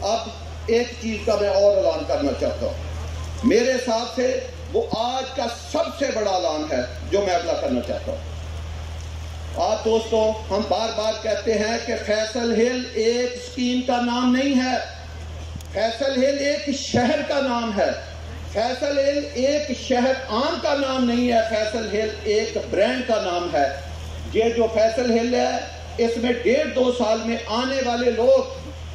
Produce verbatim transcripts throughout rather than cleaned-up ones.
اب ایک چیز کا میں اور اعلان کرنا چاہتا ہوں، میرے حساب سے وہ آج کا سب سے بڑا اعلان ہے جو میں اگلا کرنا چاہتا ہوں۔ آپ دوستوں، ہم بار بار کہتے ہیں کہ فیصل ہل ایک سکیم کا نام نہیں ہے، فیصل ہل ایک شہر کا نام ہے، فیصل ہل ایک شہر عام کا نام نہیں ہے، فیصل ہل ایک برانڈ کا نام ہے۔ یہ جو فیصل ہل ہے، اس میں ڈیڑھ دو سال میں آنے والے لوگ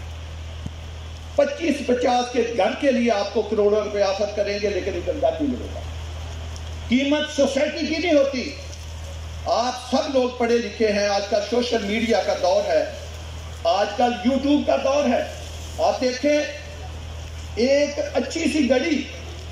پچیس پچاس کے گھر کے لیے آپ کو کروڑوں روپے آفر کریں گے، لیکن ادھر گھر نہیں ملے گا۔ قیمت سوسائٹی کی نہیں ہوتی۔ آپ سب لوگ پڑھے لکھے ہیں، آج کل سوشل میڈیا کا دور ہے، آج کل یوٹیوب کا دور ہے۔ آپ دیکھیں ایک اچھی سی گاڑی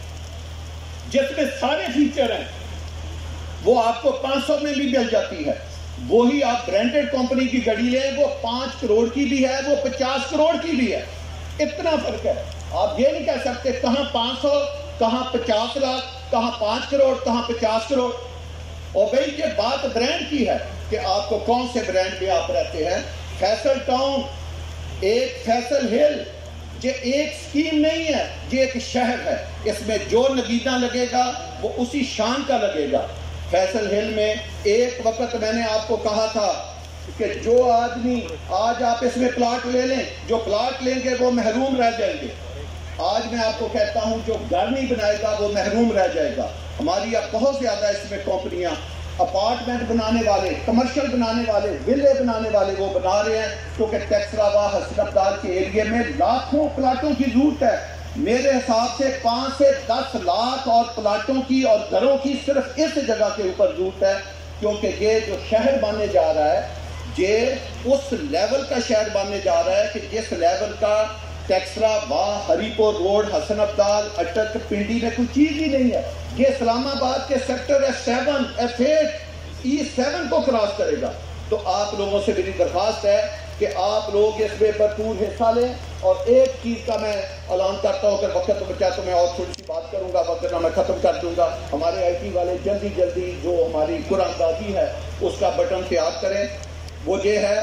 جس میں سارے فیچر ہیں وہ آپ کو پانچ سو میں بھی مل جاتی ہے، وہی آپ برانڈڈ کمپنی کی گاڑی لیں، وہ پانچ کروڑ کی بھی ہے، وہ پچاس کروڑ کی بھی ہے، اتنا فرق ہے۔ آپ یہ نہیں کہہ سکتے کہاں پانچ سو، کہاں پچاس لاکھ، کہاں پانچ کروڑ، کہاں پچاس کروڑ۔ اور بھائی یہ بات برانڈ کی ہے کہ آپ کو کون سے برانڈ میں آپ رہتے ہیں۔ فیصل ٹاؤن ایک فیصل ہل یہ ایک سکیم نہیں ہے، یہ ایک شہر ہے، اس میں جو نگیدہ لگے گا وہ اسی شان کا لگے گا۔ فیصل ہل میں ایک وقت میں نے آپ کو کہا تھا کہ جو آدمی آج آپ اس میں پلاٹ لے لیں، جو پلاٹ لیں گے وہ محروم رہ جائیں گے۔ آج میں آپ کو کہتا ہوں جو گھر نہیں بنائے گا وہ محروم رہ جائے گا۔ ہماری اب بہت زیادہ اس میں کمپنیاں اپارٹمنٹ بنانے والے، کمرشل بنانے والے، ویلے بنانے والے وہ بنا رہے ہیں، کیونکہ ٹیکسراوا حسن عبدال کے ایریے میں لاکھوں پلاٹوں کی ضرورت ہے۔ میرے حساب سے پانچ سے دس لاکھ اور پلاٹوں کی اور گھروں کی صرف اس جگہ کے اوپر ضرورت ہے، کیونکہ یہ جو شہر بننے جا رہا ہے یہ اس لیول کا شہر بننے جا رہا ہے کہ جس لیول کا ٹیکسرا واہ ہری پور روڈ حسن عبدال اٹک پنڈی میں کوئی چیز ہی نہیں ہے۔ یہ اسلام آباد کے sector F seven F eight E seven کو کراس کرے گا۔ تو آپ لوگوں سے میری درخواست ہے کہ آپ لوگ اس میں بھرپور حصہ لیں۔ اور ایک چیز کا میں اعلان کرتا ہوں، اگر وقت بچا تو میں اور تھوڑی سی بات کروں گا، وقت میں ختم کر دوں گا۔ ہمارے آئی ٹی والے جلدی جلدی جو ہماری قرآن دازی ہے اس کا بٹن تیار کریں۔ وہ یہ ہے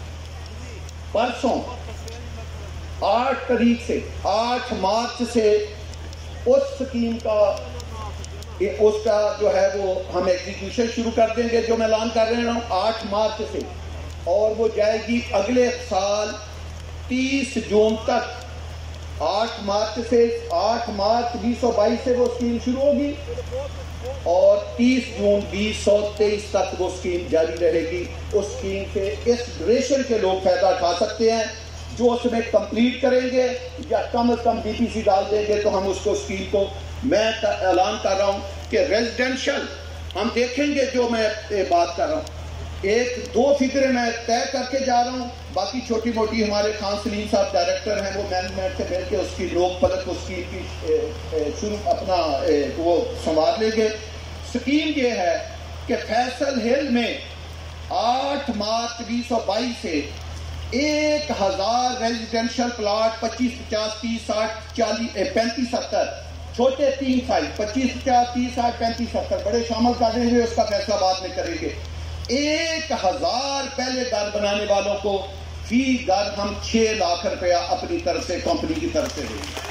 پرسوں آٹھ تاریخ سے آٹھ مارچ سے اس سکیم کا اس کا جو ہے وہ ہم ایگزیکیوشن شروع کر دیں گے، جو میں اعلان کر رہا ہوں آٹھ مارچ سے، اور وہ جائے گی اگلے سال تیس جون تک۔ آٹھ مارچ سے آٹھ مارچ بیس سو بائیس سے وہ اسکیم شروع ہوگی اور تیس جون بیس سو تیئیس تک وہ اسکیم جاری رہے گی۔ اس اسکیم سے اس ڈیوریشن کے لوگ فائدہ اٹھا سکتے ہیں، جو اس میں کمپلیٹ کریں گے یا کم از کم ڈی پی سی ڈال دیں گے تو ہم اس کو اسکیم کو، میں اعلان کر رہا ہوں کہ ریزیڈینشل ہم دیکھیں گے، جو میں بات کر رہا ہوں ایک دو فکریں میں طے کر کے جا رہا ہوں، باقی چھوٹی موٹی ہمارے خان سلیم صاحب ڈائریکٹر ہیں، وہ مینجمنٹ سے مل کے اس کی لوک پلک اس کی شروع اپنا وہ سنبھال لیں گے۔ سکیم یہ ہے کہ فیصل ہل میں آٹھ مارچ بیس سو بائیس سے ایک ہزار ریزیڈینشل پلاٹ پچیس پچاس تیس ساٹھ چالیس پینتیس ستر چھوٹے تین سائز پچیس پچاس تیس ساٹھ پینتیس ستر بڑے شامل کر رہے ہیں، اس کا فیصلہ بعد میں کریں گے۔ ایک ہزار پہلے گھر بنانے والوں کو فی گھر ہم چھ لاکھ روپیہ اپنی طرف سے کمپنی کی طرف سے دیں گے،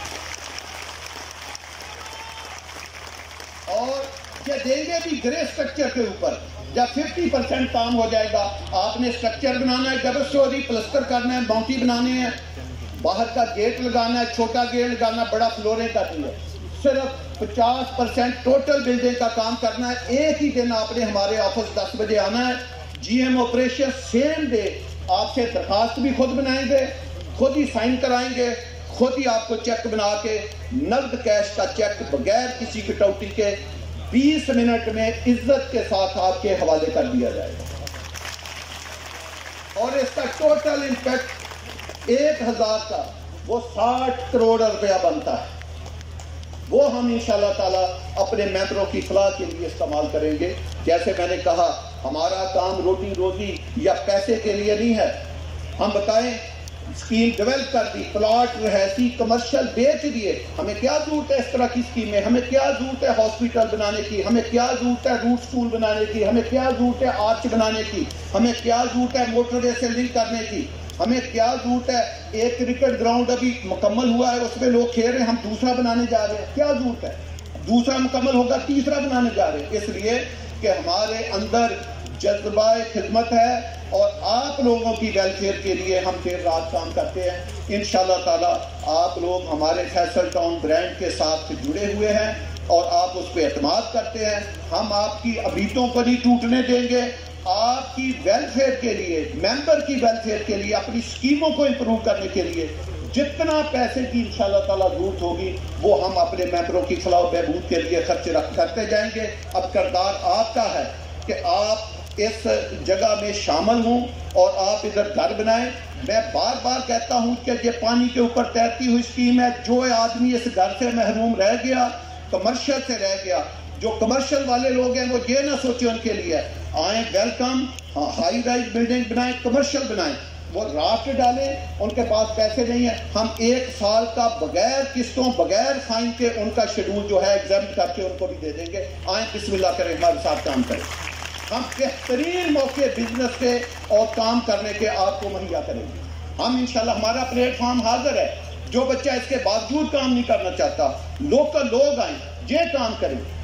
اور یہ دیں گے بھی گرے سٹرکچر کے اوپر۔ جب ففٹی پرسینٹ کام ہو جائے گا، آپ نے سٹرکچر بنانا ہے، ڈبل سٹوری پلسٹر کرنا ہے، باؤنڈری بنانے ہیں، باہر کا گیٹ لگانا ہے، چھوٹا گیٹ لگانا، بڑا فلوریں کرنی ہے، صرف پچاس پرسینٹ ٹوٹل بلڈنگ کا کام کرنا ہے۔ ایک ہی دن آپ نے ہمارے آفس دس بجے آنا ہے، G M operation same day آپ سے درخواست بھی خود بنائیں گے، خود ہی سائن کرائیں گے، خود ہی آپ کو چیک بنا کے نقد کیش کا چیک بغیر کسی کٹوتی کے بیس منٹ میں عزت کے ساتھ آپ کے حوالے کر دیا جائے گا، اور اس کا ٹوٹل امپیکٹ ایک ہزار کا وہ ساٹھ کروڑ روپیہ بنتا ہے۔ وہ ہم انشاءاللہ تعالیٰ اپنے ممبروں کی فلاح کے لیے استعمال کریں گے۔ جیسے میں نے کہا ہمارا کام روٹی روزی یا پیسے کے لیے نہیں ہے، ہم بتائیں اسکیم ڈیولپ کر دی، پلاٹ رہائشی کمرشل بیچ دیے، ہمیں کیا ضرورت ہے اس طرح کی اسکیمیں، ہمیں کیا ضرورت ہے ہاسپٹل بنانے کی، ہمیں کیا ضرورت ہے روٹ سکول بنانے کی، ہمیں کیا ضرورت ہے آرچ بنانے کی، ہمیں کیا ضرورت ہے موٹر وے سے لنک کرنے کی۔ ہمیں کیا ضرورت ہے؟ ایک کرکٹ گراؤنڈ ابھی مکمل ہوا ہے، اس میں لوگ کھیل رہے ہیں، ہم دوسرا بنانے جا رہے ہیں، کیا ضرورت ہے؟ دوسرا مکمل ہوگا تیسرا بنانے جا رہے ہیں، اس لیے کہ ہمارے اندر جذبہ خدمت ہے اور آپ لوگوں کی ویلفیئر کے لیے ہم دیر رات کام کرتے ہیں۔ انشاءاللہ تعالی آپ لوگ ہمارے فیصل ٹاؤن برانڈ کے ساتھ جڑے ہوئے ہیں اور آپ اس پہ اعتماد کرتے ہیں۔ ہم آپ کی امیدوں کو نہیں ٹوٹنے دیں گے۔ آپ کی ویلفیئر کے لیے، ممبر کی ویلفیئر کے لیے، اپنی سکیموں کو امپروو کرنے کے لیے جتنا پیسے کی انشاءاللہ تعالیٰ ضرورت ہوگی وہ ہم اپنے ممبروں کی فلاح و بہبود کے لیے خرچ کرتے جائیں گے۔ اب کردار آپ کا ہے کہ آپ اس جگہ میں شامل ہوں اور آپ ادھر گھر بنائیں۔ میں بار بار کہتا ہوں کہ یہ پانی کے اوپر تیرتی ہوئی سکیم ہے۔ جو آدمی اس گھر سے محروم رہ گیا، کمرشل سے رہ گیا، جو کمرشل والے لوگ ہیں وہ یہ نہ سوچیں ان کے لیے، آئیں ویلکم، ہائی رائز بلڈنگ بنائیں، کمرشل بنائیں، وہ رافٹ ڈالیں، ان کے پاس پیسے نہیں ہیں، ہم ایک سال کا بغیر قسطوں بغیر فائن کے ان کا شیڈول جو ہے ایگزامٹ کر کے ان کو بھی دے دیں گے۔ آئیں بسم اللہ کریں، ہمارے ساتھ کام کریں، ہم بہترین موقع بزنس کے اور کام کرنے کے آپ کو مہیا کریں گے۔ ہم انشاءاللہ، ہمارا پلیٹ فارم حاضر ہے، جو بچہ اس کے باوجود کام نہیں کرنا چاہتا، لوکل لوگ آئیں، یہ کام کریں۔